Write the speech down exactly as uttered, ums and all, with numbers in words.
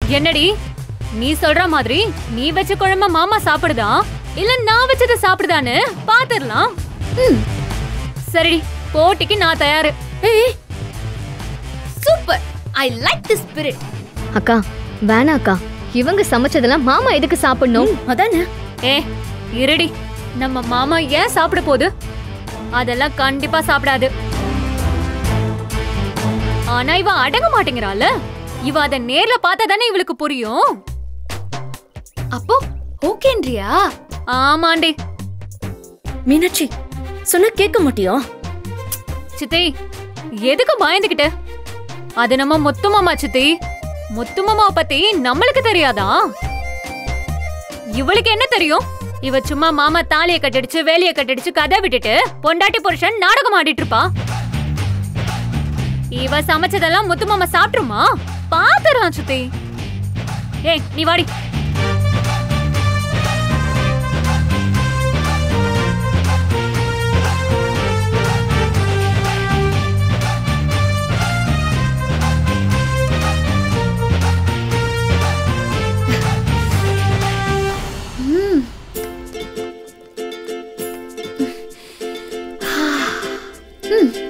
என்னடி நீ சொல்ற மாதிரி நீ வச்ச குழம்பு மாமா சாப்பிடுதா இல்ல நான் வச்சத சாப்பிடுதான்னு பாத்துறலாம். சரிடி, போட்டிக்கு நான் தயாரு. Super, I like the spirit. அக்கா வேணா அக்கா, இவங்க சமைச்சதெல்லாம் மாமா எதுக்கு சாப்பிடணும்? அதானே. ஏ இருடி, நம்ம மாமா ஏன் சாப்பிட போகுது? அதெல்லாம் கண்டிப்பா சாப்பிடாது. ஆனா இவ அடங்க மாட்டேங்கிறாள். இவ அத நேர்ல பார்த்தா தானே இவளுக்கு புரியும். அப்போ ஓகேன்றியா? ஆமாண்டி. மீனாட்சி சொன்ன கேட்க மாட்டியா? சித்தி எதுக்கு பயந்துகிட்டு? அது நம்ம முத்து மாமா சித்தி. முத்து மாமா பத்தி நம்மளுக்கு தெரியாதா? இவளுக்கு என்ன தெரியும்? இவ சும்மா மாமா தாலியை கட்டிடுச்சு வேலையை கட்டிடுச்சு கதை விட்டுட்டு பொண்டாட்டி புருஷன் நாடகம் ஆடிட்டு இருப்பா. இவ சமைச்சதெல்லாம் முத்து மாமா சாப்பிட்டுருமா? பாத்துறான் சித்தி. ஏய் நீ வாடி. ம்